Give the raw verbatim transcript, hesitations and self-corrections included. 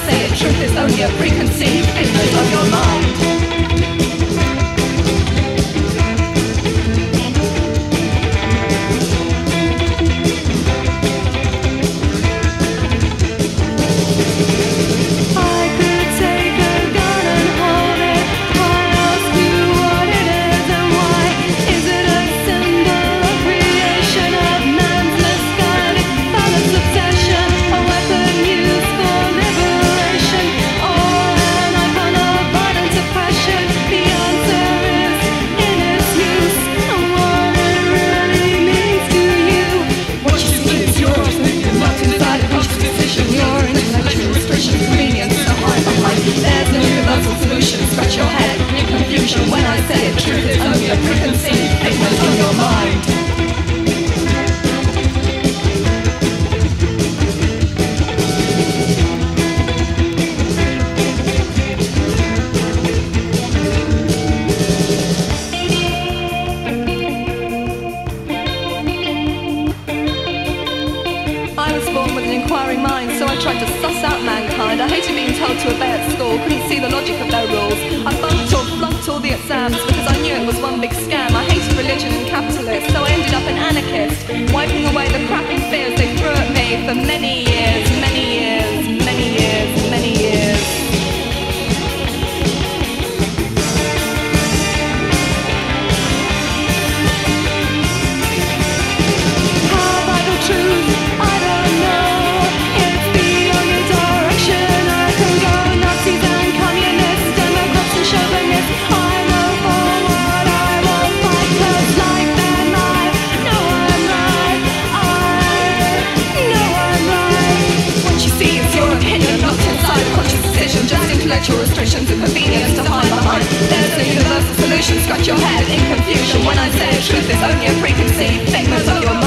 say it, truth is only a preconceived ignorance of your mind. There's no universal solution, scratch your head in confusion when I say it, truth is only a preconceived ignorance of your mind. I was born with an inquiring mind, so I tried to suss out mankind. I hated being told to obey at school, couldn't see the logic of their rules. I bunked or flunked all the exams because I knew it was one big scam. I hated religion and capitalists, so I ended up an anarchist, wiping away the crappy fears they threw at me for many years, many years, many years, many years. Have I the truth? I don't know. It's the only direction I can go. Nazis and communists, Democrats and chauvinists. I know for what I won't fight, 'cause like them I know I'm right. I know I'm right. What you see is your opinion, not inside a conscious decision. Just intellectual restrictions and convenience to hide behind. There's no universal solution, scratch your head in confusion when I say truth is only a preconceived ignorance of your mind.